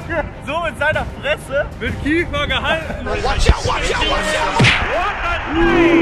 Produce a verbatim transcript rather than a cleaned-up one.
So mit seiner Fresse. Mit Kiefer gehalten. Watch out, watch out, watch out!